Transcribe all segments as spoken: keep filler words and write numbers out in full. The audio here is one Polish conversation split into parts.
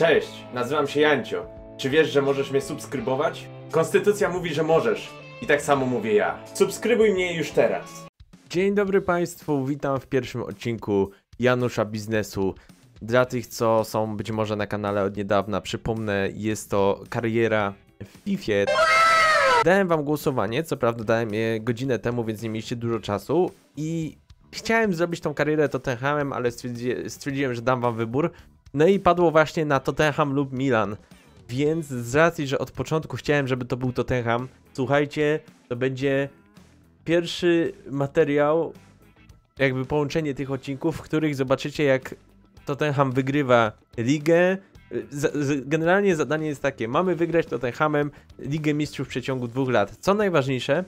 Cześć, nazywam się Jancio. Czy wiesz, że możesz mnie subskrybować? Konstytucja mówi, że możesz. I tak samo mówię ja. Subskrybuj mnie już teraz. Dzień dobry Państwu, witam w pierwszym odcinku Janusza Biznesu. Dla tych, co są być może na kanale od niedawna, przypomnę, jest to kariera w Fifie. Dałem wam głosowanie, co prawda dałem je godzinę temu, więc nie mieliście dużo czasu. I chciałem zrobić tą karierę Tottenhamem, ale stwierdzi stwierdziłem, że dam wam wybór. No i padło właśnie na Tottenham lub Milan. Więc z racji, że od początku chciałem, żeby to był Tottenham, słuchajcie, to będzie pierwszy materiał, jakby połączenie tych odcinków, w których zobaczycie, jak Tottenham wygrywa ligę. Generalnie zadanie jest takie: mamy wygrać Tottenhamem Ligę Mistrzów w przeciągu dwóch lat. Co najważniejsze,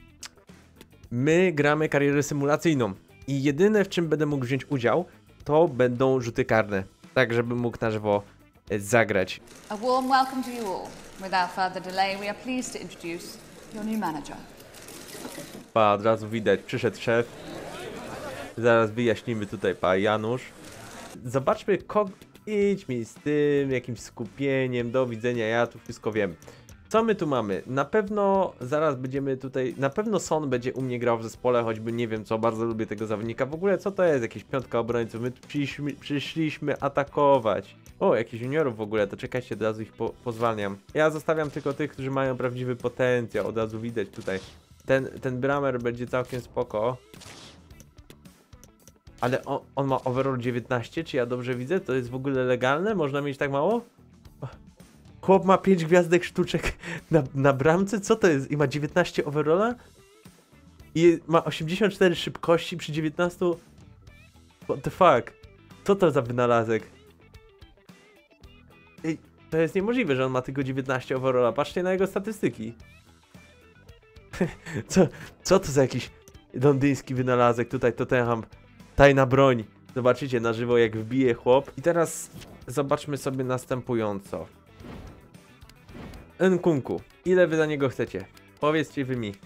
my gramy karierę symulacyjną i jedyne, w czym będę mógł wziąć udział, to będą rzuty karne, tak żebym mógł na żywo zagrać. A warm welcome to you all. Without further delay, we are pleased to introduce your new manager. Pa, od razu widać, przyszedł szef. Zaraz wyjaśnimy tutaj pa Janusz. Zobaczmy, kogo... Idź mi z tym, jakimś skupieniem, do widzenia, ja tu wszystko wiem. Co my tu mamy? Na pewno zaraz będziemy tutaj, na pewno Son będzie u mnie grał w zespole, choćby nie wiem co, bardzo lubię tego zawodnika. W ogóle co to jest? Jakieś piątka obrońców, my tu przyszliśmy, przyszliśmy atakować. O, jakichś juniorów w ogóle, to czekajcie, od razu ich po, pozwalniam. Ja zostawiam tylko tych, którzy mają prawdziwy potencjał, od razu widać tutaj. Ten, ten Bramer będzie całkiem spoko. Ale on, on ma overall dziewiętnaście, czy ja dobrze widzę? To jest w ogóle legalne? Można mieć tak mało? Chłop ma pięć gwiazdek sztuczek na, na bramce? Co to jest? I ma dziewiętnaście overalla? I ma osiemdziesiąt cztery szybkości przy dziewiętnastu? What the fuck? Co to za wynalazek? Ej, to jest niemożliwe, że on ma tylko dziewiętnaście overalla. Patrzcie na jego statystyki. co, co to za jakiś londyński wynalazek? Tutaj Tottenham. Tajna broń. Zobaczycie na żywo, jak wbije chłop. I teraz zobaczmy sobie następująco. Nkunku. Ile wy za niego chcecie? Powiedzcie wy mi.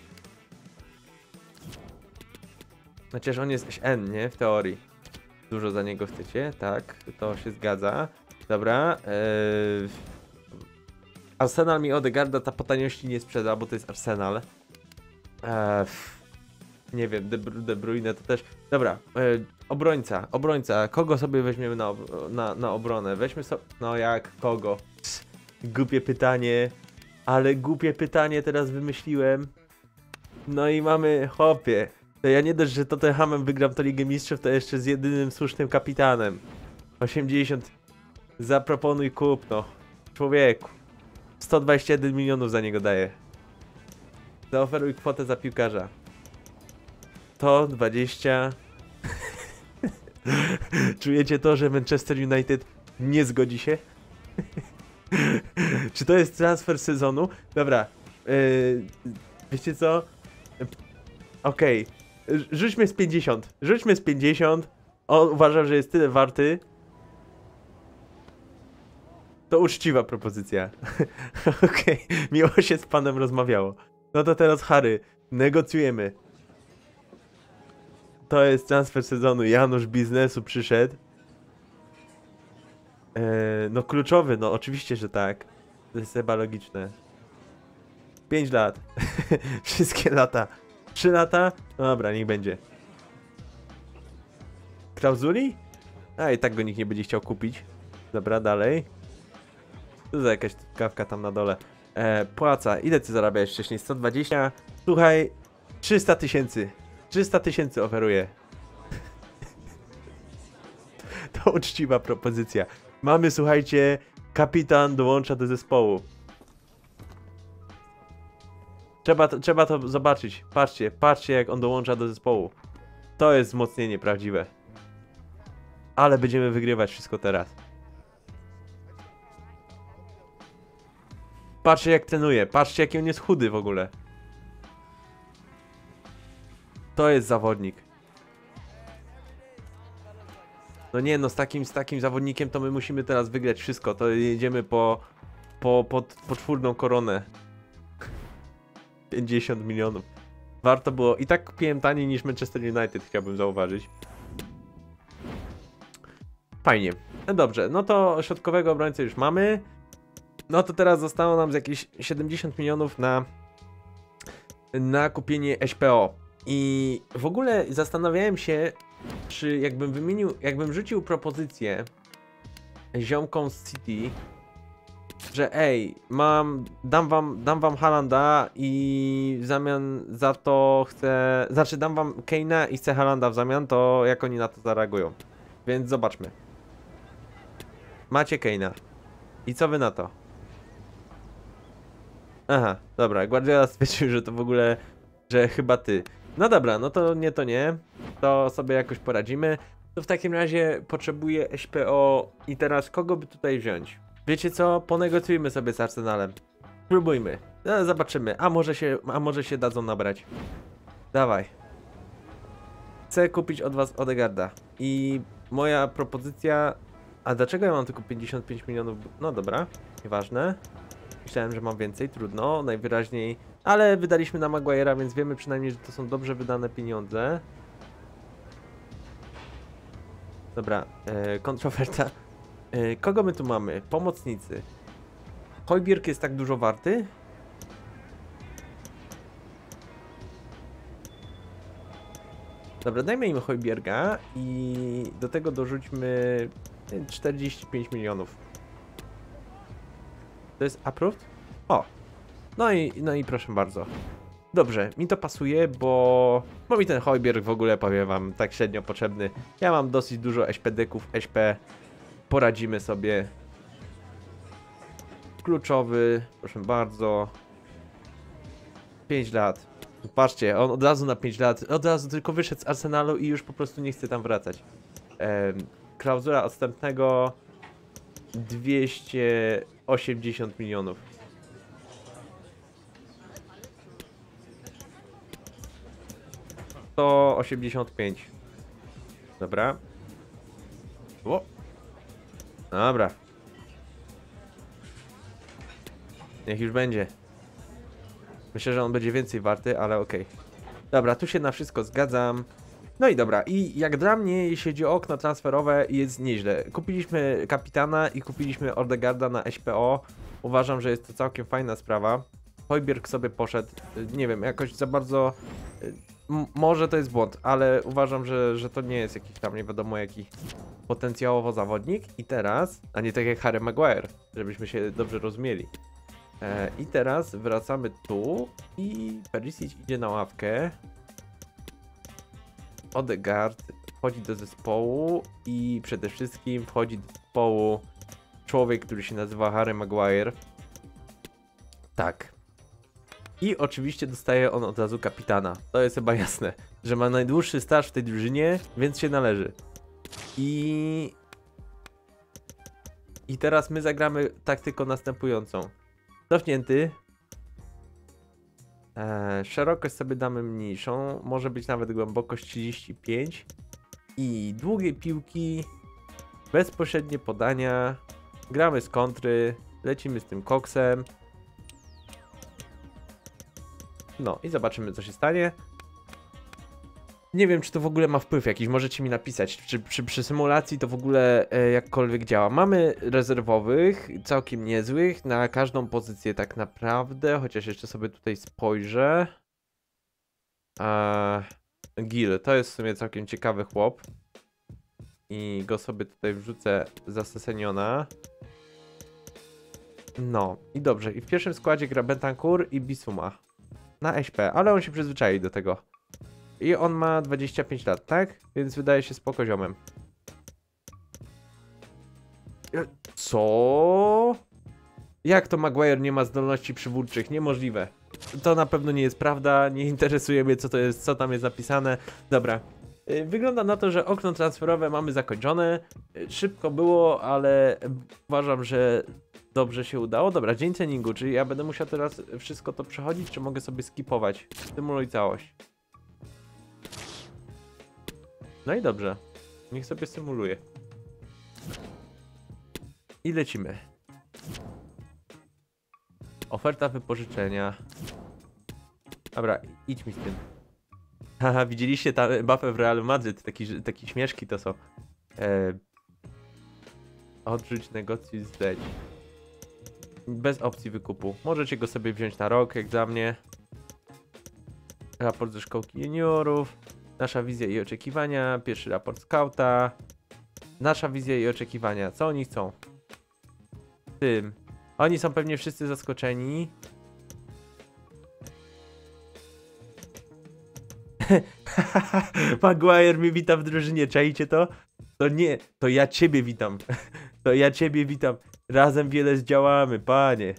Chociaż on jest N, nie? W teorii. Dużo za niego chcecie? Tak, to się zgadza. Dobra. Eee... Arsenal mi Odegaarda ta po taniości nie sprzeda, bo to jest Arsenal. Eee... Nie wiem, De, De Bruyne to też. Dobra, e, obrońca, obrońca. Kogo sobie weźmiemy na, na, na obronę? Weźmy sobie. No jak, kogo? Psz, głupie pytanie. Ale głupie pytanie teraz wymyśliłem. No i mamy, chłopie. To ja nie dość, że Tottenhamem wygram tę Ligę Mistrzów, to jeszcze z jedynym słusznym kapitanem. osiemdziesiąt. Zaproponuj kup, no. Człowieku. sto dwadzieścia jeden milionów za niego daję. Zaoferuj kwotę za piłkarza. sto dwadzieścia. Czujecie to, że Manchester United nie zgodzi się? Czy to jest transfer sezonu? Dobra. Yy, wiecie co? Okej. Okay. Rzućmy z pięćdziesiąt. Rzućmy z pięćdziesiąt. On uważam, że jest tyle warty. To uczciwa propozycja. Okej. Okay. Miło się z panem rozmawiało. No to teraz Harry. Negocjujemy. To jest transfer sezonu. Janusz Biznesu przyszedł. Eee, no kluczowy, no oczywiście, że tak. To jest chyba logiczne. pięć lat. Wszystkie lata. trzy lata? No dobra, niech będzie. Klauzuli? A i tak go nikt nie będzie chciał kupić. Dobra, dalej. Tu za jakaś kawka tam na dole. Eee, płaca. Ile ty zarabiałeś wcześniej? sto dwadzieścia? Słuchaj, trzysta tysięcy. trzysta tysięcy oferuję. To uczciwa propozycja. Mamy, słuchajcie, kapitan dołącza do zespołu. Trzeba to, trzeba to zobaczyć. Patrzcie, patrzcie jak on dołącza do zespołu. To jest wzmocnienie prawdziwe. Ale będziemy wygrywać wszystko teraz. Patrzcie jak trenuje, patrzcie jaki on jest chudy w ogóle. To jest zawodnik. No nie no, z takim, z takim zawodnikiem to my musimy teraz wygrać wszystko. To jedziemy po, po, po, po czwórną koronę. pięćdziesiąt milionów. Warto było. I tak kupiłem taniej niż Manchester United, chciałbym zauważyć. Fajnie. No dobrze, no to środkowego obrońcę już mamy. No to teraz zostało nam z jakieś siedemdziesiąt milionów na, na kupienie S P O. I w ogóle zastanawiałem się, czy jakbym wymienił, jakbym rzucił propozycję ziomkom z City, że ej, mam, dam wam, dam wam Haalanda i w zamian za to chcę, znaczy dam wam Kane'a i chcę Haalanda w zamian, to jak oni na to zareagują. Więc zobaczmy. Macie Kane'a. I co wy na to? Aha, dobra, Guardiola stwierdził, że to w ogóle, że chyba ty. No dobra, no to nie, to nie. To sobie jakoś poradzimy. To w takim razie potrzebuję S P O i teraz kogo by tutaj wziąć? Wiecie co? Ponegocjujmy sobie z Arsenalem. Spróbujmy. No, zobaczymy. A może się, a może się dadzą nabrać. Dawaj. Chcę kupić od was Odegaarda. I moja propozycja... A dlaczego ja mam tylko pięćdziesiąt pięć milionów? No dobra, nieważne. Myślałem, że mam więcej, trudno, najwyraźniej. Ale wydaliśmy na Maguire'a, więc wiemy przynajmniej, że to są dobrze wydane pieniądze. Dobra, e, kontrowerta. E, kogo my tu mamy? Pomocnicy. Hojbjerg jest tak dużo warty? Dobra, dajmy im Hojbjerga i do tego dorzućmy czterdzieści pięć milionów. To jest approved? O! No i, no i proszę bardzo. Dobrze, mi to pasuje, bo... Bo mi ten Hojbjerg w ogóle, powiem wam, tak średnio potrzebny. Ja mam dosyć dużo S P D-ków, S P. Poradzimy sobie. Kluczowy, proszę bardzo. pięć lat. Patrzcie, on od razu na pięć lat, od razu tylko wyszedł z Arsenalu i już po prostu nie chce tam wracać. Ehm, klauzula odstępnego dwieście osiemdziesiąt milionów. sto osiemdziesiąt pięć. Dobra. O. Dobra. Niech już będzie. Myślę, że on będzie więcej warty, ale okej. Okay. Dobra, tu się na wszystko zgadzam. No i dobra, i jak dla mnie, jeśli chodzi o okno transferowe, jest nieźle. Kupiliśmy kapitana i kupiliśmy Odegaarda na S P O. Uważam, że jest to całkiem fajna sprawa. Hojbjerg sobie poszedł, nie wiem, jakoś za bardzo... M może to jest błąd, ale uważam, że, że to nie jest jakiś tam nie wiadomo jaki potencjałowo zawodnik. I teraz, a nie tak jak Harry Maguire, żebyśmy się dobrze rozumieli. E, I teraz wracamy tu i Perisic idzie na ławkę. Odegaard wchodzi do zespołu i przede wszystkim wchodzi do zespołu człowiek, który się nazywa Harry Maguire. Tak. I oczywiście dostaje on od razu kapitana. To jest chyba jasne, że ma najdłuższy staż w tej drużynie, więc się należy. I... I teraz my zagramy taktyką następującą. Cofnięty. Eee, szerokość sobie damy mniejszą. Może być nawet głębokość trzydzieści pięć. I długie piłki. Bezpośrednie podania. Gramy z kontry. Lecimy z tym koksem. No i zobaczymy, co się stanie. Nie wiem, czy to w ogóle ma wpływ jakiś, możecie mi napisać, czy przy, przy symulacji to w ogóle e, jakkolwiek działa. Mamy rezerwowych, całkiem niezłych, na każdą pozycję tak naprawdę, chociaż jeszcze sobie tutaj spojrzę. A, Gil, to jest w sumie całkiem ciekawy chłop. I go sobie tutaj wrzucę za Sessegniona. No, i dobrze, i w pierwszym składzie gra Bentancur i Bissouma. Na S P, ale on się przyzwyczai do tego. I on ma dwadzieścia pięć lat, tak? Więc wydaje się spoko ziomem. Co? Jak to Maguire nie ma zdolności przywódczych? Niemożliwe. To na pewno nie jest prawda, nie interesuje mnie co to jest, co tam jest napisane. Dobra. Wygląda na to, że okno transferowe mamy zakończone. Szybko było, ale uważam, że dobrze się udało. Dobra, dzień treningu, czyli ja będę musiał teraz wszystko to przechodzić, czy mogę sobie skipować? Symuluj całość. No i dobrze. Niech sobie symuluje. I lecimy. Oferta wypożyczenia. Dobra, idź mi z tym. Haha, widzieliście tam Mbappé w Realu Madryt? Taki, taki śmieszki to są. E... Odrzuć, negocjuj, zleć. Bez opcji wykupu. Możecie go sobie wziąć na rok, jak dla mnie. Raport ze szkołki juniorów. Nasza wizja i oczekiwania. Pierwszy raport skauta. Nasza wizja i oczekiwania. Co oni chcą? Tym. Oni są pewnie wszyscy zaskoczeni. Maguire mnie wita w drużynie, czaicie to? To nie, to ja ciebie witam. To ja ciebie witam. Razem wiele zdziałamy, panie.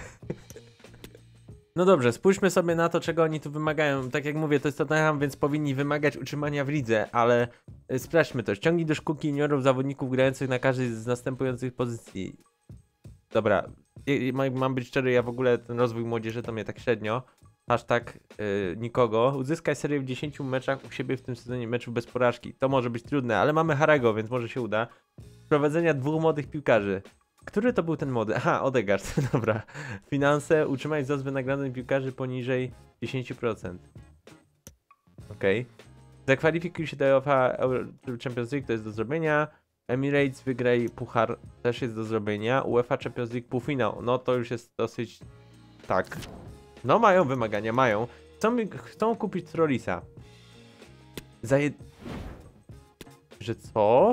No dobrze, spójrzmy sobie na to, czego oni tu wymagają. Tak jak mówię, to jest Tottenham, więc powinni wymagać utrzymania w lidze, ale sprawdźmy to. Ściągnij do szkółki juniorów zawodników grających na każdej z następujących pozycji. Dobra, mam być szczery, ja w ogóle ten rozwój młodzieży to mnie tak średnio. Hashtag yy, nikogo. Uzyskaj serię w dziesięciu meczach u siebie w tym sezonie meczów bez porażki. To może być trudne, ale mamy Harego, więc może się uda. Prowadzenia dwóch młodych piłkarzy. Który to był ten młody? Aha, Odegaard, dobra. Finanse, utrzymaj wzrost wynagrodzeń piłkarzy poniżej dziesięć procent. Okej. Okay. Zakwalifikuj się do UEFA Champions League, to jest do zrobienia. Emirates, wygraj puchar, też jest do zrobienia. UEFA Champions League półfinał, no to już jest dosyć... tak. No mają wymagania, mają. Chcą, chcą kupić Trollisa. Za jed... Że co?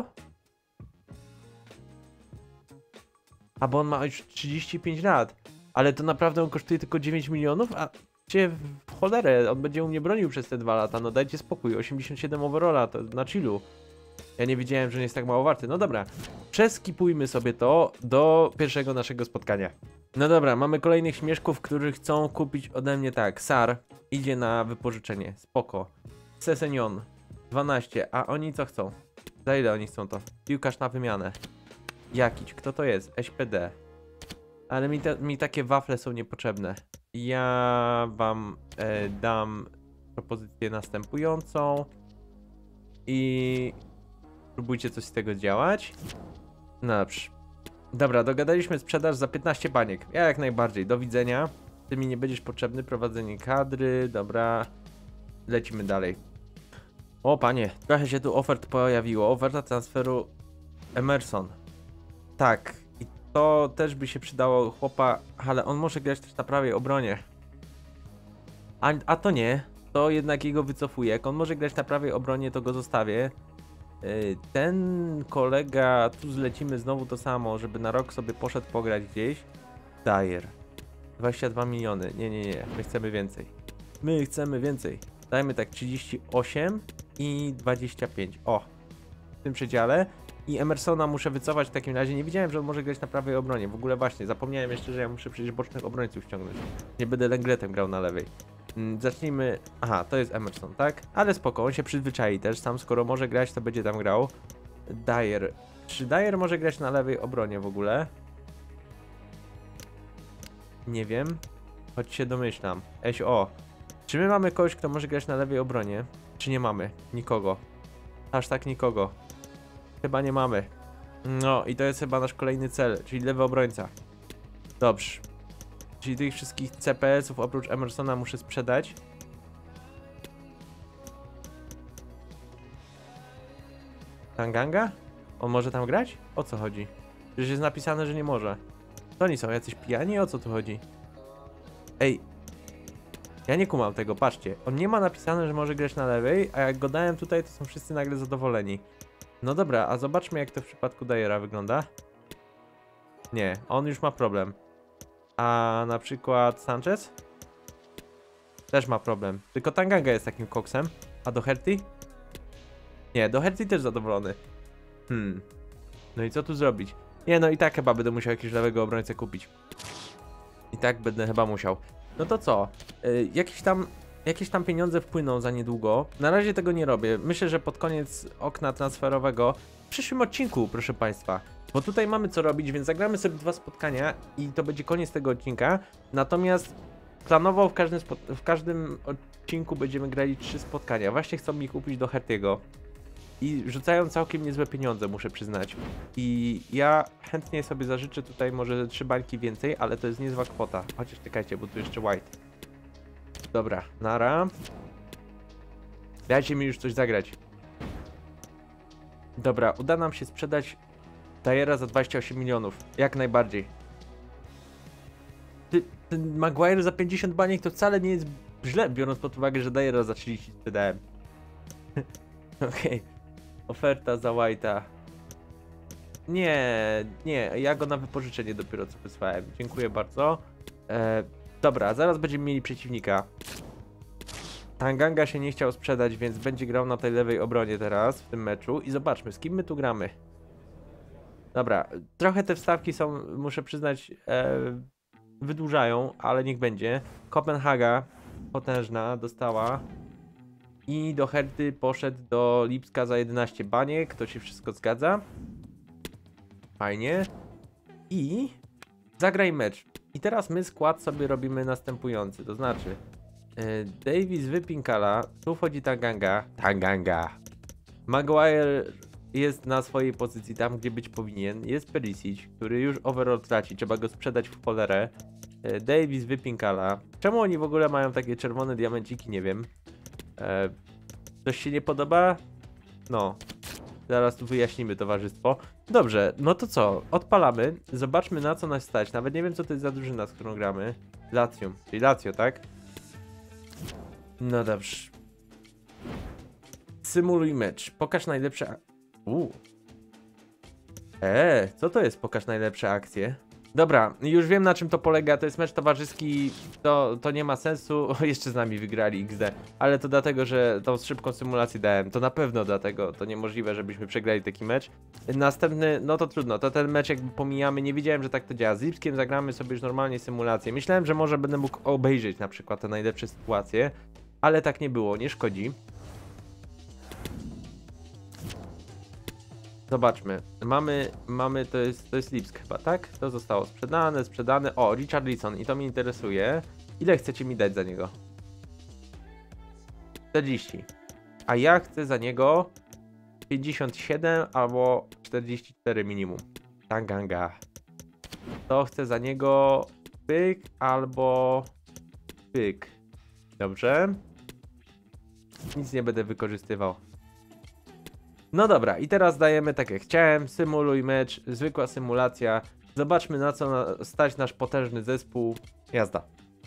A bo on ma już trzydzieści pięć lat. Ale to naprawdę on kosztuje tylko dziewięć milionów? A cię w cholerę, on będzie u mnie bronił przez te dwa lata. No dajcie spokój, osiemdziesiąt siedem overalla, to na chillu. Ja nie wiedziałem, że nie jest tak mało warty. No dobra, przeskipujmy sobie to do pierwszego naszego spotkania. No dobra, mamy kolejnych śmieszków, którzy chcą kupić ode mnie tak. Sar idzie na wypożyczenie, spoko. Sesenion dwanaście, a oni co chcą? Za ile oni chcą to? Piłkarz na wymianę. Jakiś, kto to jest? S P D. Ale mi, te, mi takie wafle są niepotrzebne. Ja wam e, dam propozycję następującą. I próbujcie coś z tego działać. No dobrze. Dobra, dogadaliśmy sprzedaż za piętnaście baniek. Ja jak najbardziej, do widzenia. Ty mi nie będziesz potrzebny, prowadzenie kadry. Dobra, lecimy dalej. O panie, trochę się tu ofert pojawiło. Oferta transferu Emerson. Tak, i to też by się przydało chłopa, ale on może grać też na prawej obronie. A, a to nie, to jednak jego wycofuję. Jak on może grać na prawej obronie, to go zostawię. Yy, ten kolega, tu zlecimy znowu to samo, żeby na rok sobie poszedł pograć gdzieś. Dyer. dwadzieścia dwa miliony. Nie, nie, nie, my chcemy więcej. My chcemy więcej. Dajmy tak trzydzieści osiem i dwadzieścia pięć. O, w tym przedziale. I Emersona muszę wycofać w takim razie. Nie wiedziałem, że on może grać na prawej obronie. W ogóle właśnie, zapomniałem jeszcze, że ja muszę przecież bocznych obrońców ściągnąć. Nie będę Lengletem grał na lewej. Hmm, zacznijmy... Aha, to jest Emerson, tak? Ale spoko, on się przyzwyczai też. Sam skoro może grać, to będzie tam grał. Dyer. Czy Dyer może grać na lewej obronie w ogóle? Nie wiem. Choć się domyślam. Eś o. Czy my mamy kogoś, kto może grać na lewej obronie? Czy nie mamy? Nikogo. Aż tak nikogo. Chyba nie mamy. No i to jest chyba nasz kolejny cel, czyli lewy obrońca. Dobrze. Czyli tych wszystkich C P S-ów oprócz Emersona muszę sprzedać. Tanganga? On może tam grać? O co chodzi? Przecież jest napisane, że nie może. To oni są jacyś pijani? O co tu chodzi? Ej. Ja nie kumam tego, patrzcie. On nie ma napisane, że może grać na lewej, a jak go dałem tutaj, to są wszyscy nagle zadowoleni. No dobra, a zobaczmy jak to w przypadku Dyera wygląda. Nie, on już ma problem. A na przykład Sanchez? Też ma problem. Tylko Tanganga jest takim koksem. A Doherty? Nie, Doherty też zadowolony. Hmm. No i co tu zrobić? Nie, no i tak chyba będę musiał jakiegoś lewego obrońcę kupić. I tak będę chyba musiał. No to co? Yy, jakieś tam... Jakieś tam pieniądze wpłyną za niedługo. Na razie tego nie robię. Myślę, że pod koniec okna transferowego w przyszłym odcinku, proszę Państwa. Bo tutaj mamy co robić, więc zagramy sobie dwa spotkania i to będzie koniec tego odcinka. Natomiast planował w każdym, w każdym odcinku będziemy grali trzy spotkania. Właśnie chcą mi kupić do Hertiego. I rzucają całkiem niezłe pieniądze, muszę przyznać. I ja chętnie sobie zażyczę tutaj może trzy bańki więcej, ale to jest niezła kwota. Chociaż czekajcie, bo tu jeszcze White. Dobra, nara. Dajcie mi już coś zagrać. Dobra, uda nam się sprzedać Dyera za dwadzieścia osiem milionów. Jak najbardziej. Ty, ten Maguire za pięćdziesiąt baniek to wcale nie jest źle, biorąc pod uwagę, że Dyera za trzydzieści sprzedałem. Okej. Okay. Oferta za White'a. Nie, nie, ja go na wypożyczenie dopiero co wysłałem. Dziękuję bardzo. E, dobra, zaraz będziemy mieli przeciwnika. Tanganga się nie chciał sprzedać, więc będzie grał na tej lewej obronie teraz w tym meczu. I zobaczmy, z kim my tu gramy. Dobra, trochę te wstawki są, muszę przyznać, e, wydłużają, ale niech będzie. Kopenhaga, potężna, dostała. I do Herty poszedł do Lipska za jedenaście baniek, to się wszystko zgadza. Fajnie. I zagraj mecz. I teraz my skład sobie robimy następujący, to znaczy yy, Davis Wypinkala, tu wchodzi Tanganga, Tanganga. Maguire jest na swojej pozycji tam, gdzie być powinien. Jest Perisic, który już overall traci, trzeba go sprzedać w cholerę. Yy, Davis Wypinkala. Czemu oni w ogóle mają takie czerwone diamenciki, nie wiem. Yy, coś się nie podoba? No. Zaraz tu wyjaśnimy, towarzystwo. Dobrze, no to co? Odpalamy. Zobaczmy, na co nas stać. Nawet nie wiem, co to jest za drużyna, z którą gramy. Lazio, czyli Lazio, tak? No dobrze. Symuluj mecz. Pokaż najlepsze... Uuu. Eee, co to jest pokaż najlepsze akcje? Dobra, już wiem, na czym to polega. To jest mecz towarzyski, to, to nie ma sensu. O, jeszcze z nami wygrali X D. Ale to dlatego, że tą szybką symulację dałem. To na pewno dlatego. To niemożliwe, żebyśmy przegrali taki mecz. Następny, no to trudno. To ten mecz jakby pomijamy. Nie wiedziałem, że tak to działa. Z Lipskiem zagramy sobie już normalnie symulację. Myślałem, że może będę mógł obejrzeć na przykład te najlepsze sytuacje. Ale tak nie było. Nie szkodzi. Zobaczmy, mamy, mamy, to jest, to jest Lipsk chyba, tak? To zostało sprzedane, sprzedane, o, Richarlison i to mnie interesuje. Ile chcecie mi dać za niego? czterdzieści. A ja chcę za niego pięćdziesiąt siedem albo czterdzieści cztery minimum. Tanganga. To chcę za niego pyk albo pyk. Dobrze. Nic nie będę wykorzystywał. No dobra, i teraz dajemy tak jak chciałem, symuluj mecz, zwykła symulacja. Zobaczmy, na co na, stać nasz potężny zespół. Jazda.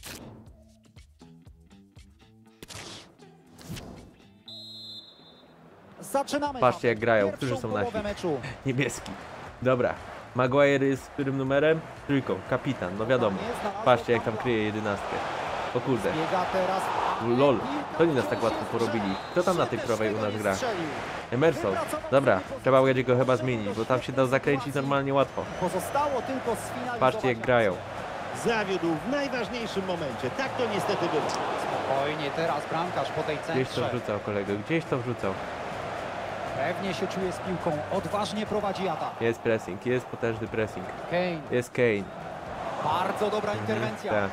Zaczynamy. Patrzcie jak grają, którzy są nasi. Niebieski. Dobra, Maguire jest z którym numerem? Trójką, kapitan, no wiadomo. Patrzcie jak tam kryje jedenastkę. O kurde. Lol, to nie nas tak łatwo porobili. Kto tam na tej prawej u nas gra? Emerson. Dobra, trzeba będzie go chyba zmienić, bo tam się da zakręcić normalnie łatwo. Pozostało tylko sfinalizować. Patrzcie jak grają. Zawiódł w najważniejszym momencie. Tak to niestety było. Spokojnie, teraz bramkarz po tej centrze. Gdzieś to wrzucał kolego, gdzieś to wrzucał. Pewnie się czuje z piłką, odważnie prowadzi atak. Jest pressing, jest potężny pressing. Kane. Jest Kane. Bardzo dobra interwencja. Tak.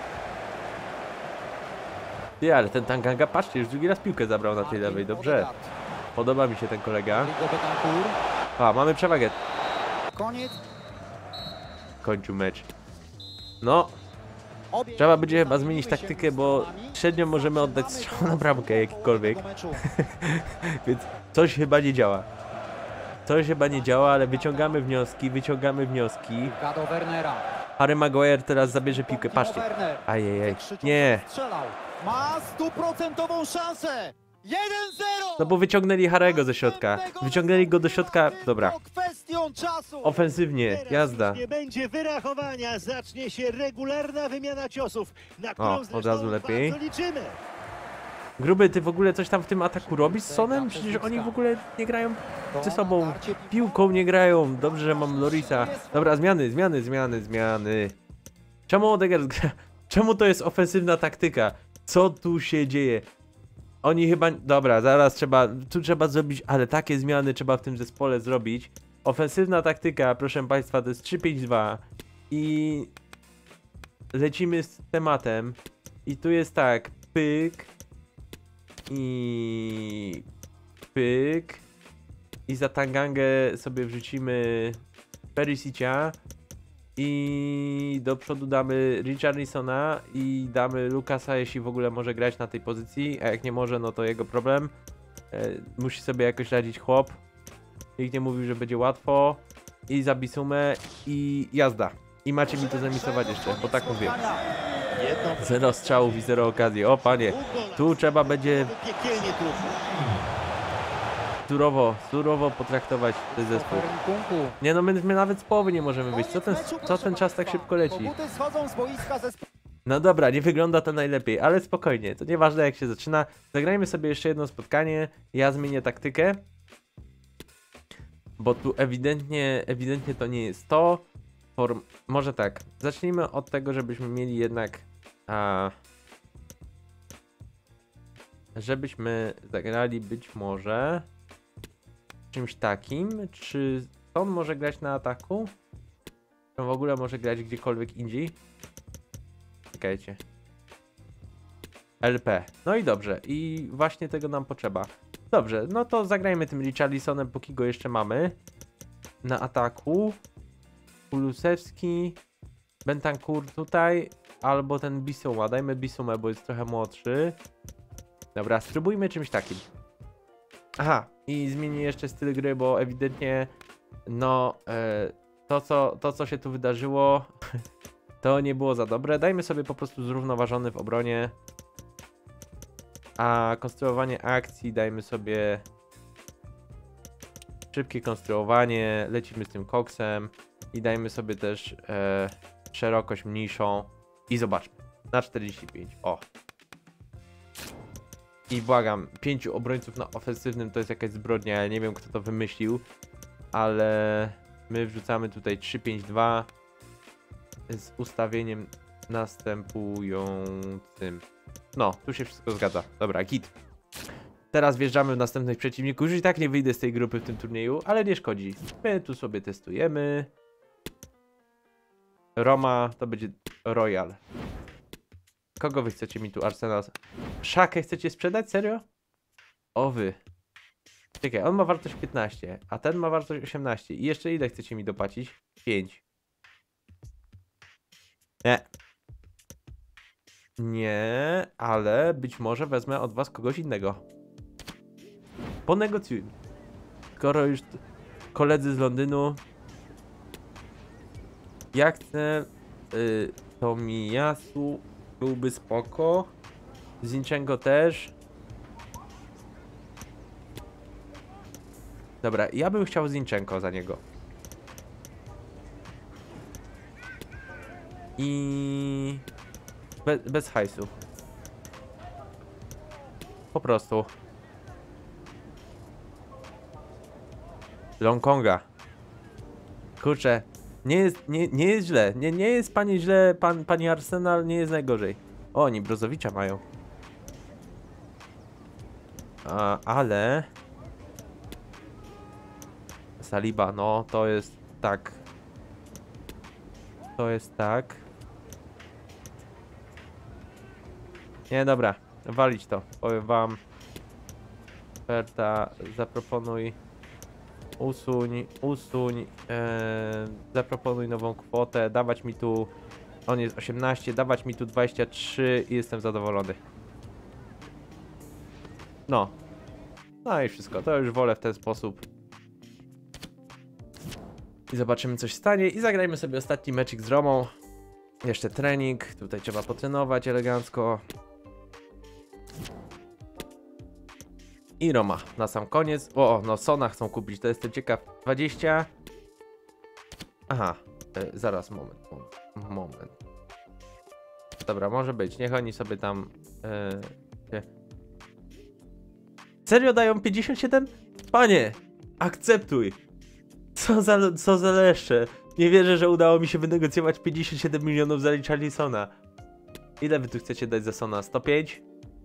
Ty, ale ten Tanganga, patrzcie, już drugi raz piłkę zabrał na tej lewej, dobrze. Podoba mi się ten kolega. A, mamy przewagę. Koniec. Kończył mecz. No, trzeba będzie chyba zmienić taktykę, bo średnio możemy oddać strzał na bramkę jakikolwiek. Więc coś chyba nie działa. Coś chyba nie działa, ale wyciągamy wnioski, wyciągamy wnioski. Harry Maguire teraz zabierze piłkę, patrzcie. Ajajaj, nie. Ma stuprocentową szansę. jeden zero! No bo wyciągnęli Harego ze środka. Wyciągnęli go do środka. Dobra. Ofensywnie, jazda. Nie będzie wyrachowania, zacznie się regularna wymiana ciosów, na którą O, od razu lepiej. bardzo liczymy. Gruby, ty w ogóle coś tam w tym ataku robisz z Sonem? Przecież oni w ogóle nie grają ze sobą. Piłką nie grają. Dobrze, że mam Lorisa. Dobra, zmiany, zmiany, zmiany, zmiany. Czemu Odegaard gra? Czemu to jest ofensywna taktyka? Co tu się dzieje? Oni chyba... Dobra, zaraz trzeba... Tu trzeba zrobić... Ale takie zmiany trzeba w tym zespole zrobić. Ofensywna taktyka, proszę państwa, to jest trzy pięć dwa. I... Lecimy z tematem. I tu jest tak. Pyk. I... Pyk. I za Tangangę sobie wrzucimy Perisicia. I do przodu damy Richarlisona i damy Lukasa, jeśli w ogóle może grać na tej pozycji, a jak nie może, no to jego problem. E, musi sobie jakoś radzić chłop. Nikt nie mówił, że będzie łatwo. i za Bisumę i jazda. I macie mi to zamisować jeszcze, bo tak mówię. Jedno Zero strzałów i zero okazji. O panie, tu trzeba będzie piekielnie trudno. surowo, surowo potraktować ten zespół. Nie no, my, my nawet z połowy nie możemy wyjść. Co ten, co ten czas tak szybko leci? Koguty schodzą z boiska zespołu. No dobra, nie wygląda to najlepiej, ale spokojnie, to nieważne jak się zaczyna. Zagrajmy sobie jeszcze jedno spotkanie, ja zmienię taktykę. Bo tu ewidentnie, ewidentnie to nie jest to. Form... Może tak, zacznijmy od tego, żebyśmy mieli jednak... A... Żebyśmy zagrali być może... czymś takim, czy on może grać na ataku? Czy on w ogóle może grać gdziekolwiek indziej? Czekajcie. L P. No i dobrze. I właśnie tego nam potrzeba. Dobrze, no to zagrajmy tym Richarlisonem, póki go jeszcze mamy. Na ataku. Kulusewski. Bentancur tutaj. Albo ten Bissouma. Dajmy Bissoumę, bo jest trochę młodszy. Dobra, spróbujmy czymś takim. Aha, i zmienię jeszcze styl gry, bo ewidentnie no e, to, co, to co się tu wydarzyło to nie było za dobre. Dajmy sobie po prostu zrównoważony w obronie, a konstruowanie akcji dajmy sobie szybkie konstruowanie, lecimy z tym koksem i dajmy sobie też e, szerokość mniejszą i zobaczmy, na czterdzieści pięć, o. I błagam, pięciu obrońców na ofensywnym to jest jakaś zbrodnia, ja nie wiem kto to wymyślił, ale my wrzucamy tutaj trzy pięć dwa z ustawieniem następującym. No, tu się wszystko zgadza. Dobra, git. Teraz wjeżdżamy w następnych przeciwników. Już i tak nie wyjdę z tej grupy w tym turnieju, ale nie szkodzi. My tu sobie testujemy. Roma to będzie Royal. Kogo wy chcecie mi tu Arsenal? Szakę chcecie sprzedać? Serio? O wy. Czekaj, on ma wartość piętnaście, a ten ma wartość osiemnaście. I jeszcze ile chcecie mi dopłacić? pięć. Nie. Nie, ale być może wezmę od was kogoś innego. Ponegocjujmy. Skoro już koledzy z Londynu. Ja chcę y, Tomiyasu, byłby spoko. Zinchenko też. Dobra, ja bym chciał Zinchenko za niego. I... Be bez hajsu. Po prostu. Longkonga. Kurczę. Nie jest, nie, nie jest źle. Nie, nie jest panie źle. Pan, pani Arsenal nie jest najgorzej. O, oni Brozowicza mają. A, ale... Saliba, no to jest tak. To jest tak. Nie, dobra. Walić to. Powiem wam. Oferta, zaproponuj. Usuń, usuń. Ee, zaproponuj nową kwotę. Dawać mi tu. On jest osiemnaście, dawać mi tu dwadzieścia trzy i jestem zadowolony. No. No i wszystko. To już wolę w ten sposób. I zobaczymy, co się stanie. I zagrajmy sobie ostatni meczik z Romą. Jeszcze trening. Tutaj trzeba potrenować elegancko. I Roma na sam koniec. O, no Sona chcą kupić. To jestem ciekaw. dwadzieścia. Aha. E, zaraz, moment. Moment. moment. Dobra, może być. Niech oni sobie tam... E, Serio dają pięćdziesiąt siedem? Panie! Akceptuj! Co za, co za leszcze. Nie wierzę, że udało mi się wynegocjować pięćdziesiąt siedem milionów za Richarlisona. Ile wy tu chcecie dać za Sona? sto pięć?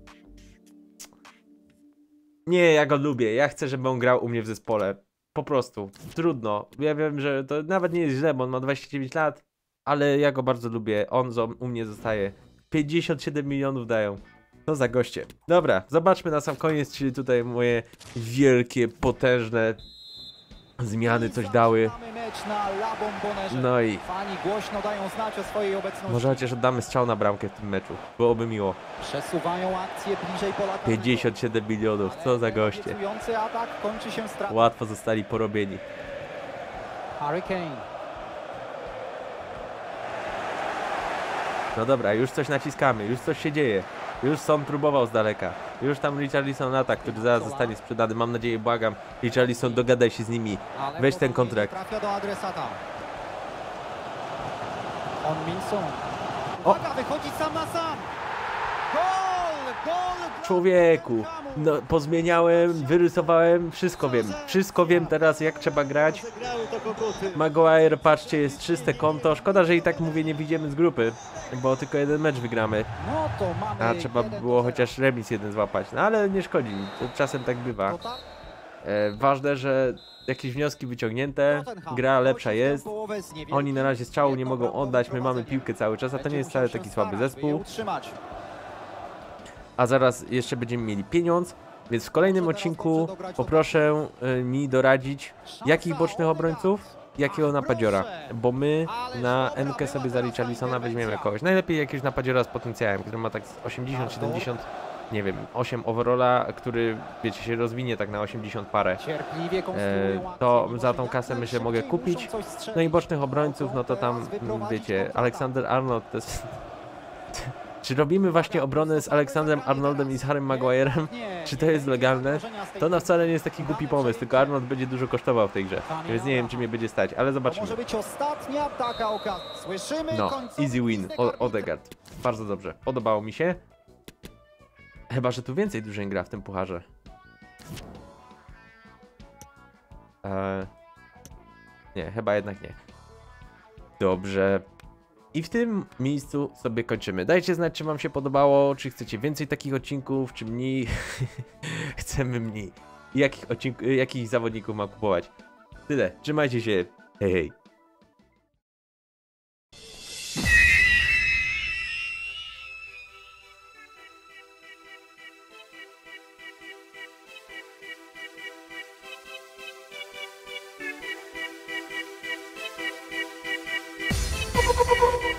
Nie, ja go lubię. Ja chcę, żeby on grał u mnie w zespole. Po prostu. Trudno. Ja wiem, że to nawet nie jest źle, bo on ma dwadzieścia dziewięć lat. Ale ja go bardzo lubię. On u mnie zostaje. pięćdziesiąt siedem milionów dają. To za goście. Dobra, zobaczmy na sam koniec, czyli tutaj moje wielkie, potężne zmiany coś dały. No i Fani głośno dają znać o swojej obecności. może chociaż oddamy strzał na bramkę w tym meczu. Byłoby miło. Przesuwają akcję bliżej pola karnego. pięćdziesiąt siedem milionów, co za goście. Obiecujący atak kończy się stratą. Łatwo zostali porobieni. Harry Kane. No dobra, już coś naciskamy, już coś się dzieje. Już Son próbował z daleka. Już tam Richarlison lata, który zaraz zostanie sprzedany. Mam nadzieję, błagam. Richarlison, dogadaj się z nimi. Ale Weź ten kontrakt. Trafia do adresata. On Min-son. O! Uwaga, wychodzi sam na sam. Gol! Gol! Człowieku, no pozmieniałem, wyrysowałem, wszystko wiem. Wszystko wiem teraz, jak trzeba grać. Zagrały to koguty. Maguire, patrzcie, jest czyste konto. Szkoda, że i tak mówię, nie wyjdziemy z grupy, bo tylko jeden mecz wygramy. No to mamy A trzeba jeden było do zera. chociaż remis jeden złapać. No ale nie szkodzi, to czasem tak bywa. To tak? E, ważne, że jakieś wnioski wyciągnięte, Tottenham gra lepsza wchodzi w tę jest. połowę z niewielkim Oni na razie strzału nie mogą jednobramkowym oddać, my mamy prowadzeniem. piłkę cały czas, a to Będzie nie jest wcale musiał taki się słaby starać, by je zespół. utrzymać. A zaraz jeszcze będziemy mieli pieniądz, więc w kolejnym odcinku poproszę y, mi doradzić, jakich bocznych obrońców, jakiego napadziora, bo my na N-kę sobie za Richarlisona weźmiemy kogoś. Najlepiej jakiegoś napadziora z potencjałem, który ma tak z osiemdziesiąt siedemdziesiąt, nie wiem, osiem overalla, który, wiecie, się rozwinie tak na osiemdziesiąt parę. Cierpliwie konstruują E, to akcję, za tą jak kasę myślę mogę najszybciej kupić. muszą coś strzelić. No i bocznych obrońców, no to tam, Teraz mm, wyprowadzić wiecie, kontratatak. Aleksander Arnold to jest... Czy robimy właśnie obronę z Aleksandrem Arnoldem i z Harrym Maguirem? Nie, Czy to jest legalne? zagrożenia z tej To na piłki. wcale nie jest taki głupi pomysł, tylko Arnold będzie dużo kosztował w tej grze, więc nie wiem, czy mnie będzie stać, ale To zobaczymy. może być ostatnia taka okazja. Słyszymy No, końcowy easy win, gwizdek o arbitra. Odegaard. Bardzo dobrze, podobało mi się. Chyba, że tu więcej drużyn gra w tym pucharze. Eee, nie, chyba jednak nie. Dobrze. I w tym miejscu sobie kończymy. Dajcie znać, czy wam się podobało, czy chcecie więcej takich odcinków, czy mniej. Chcemy mniej. I jakich, odcink- jakich zawodników mam kupować. Tyle. Trzymajcie się. Hej, hej. Thank you.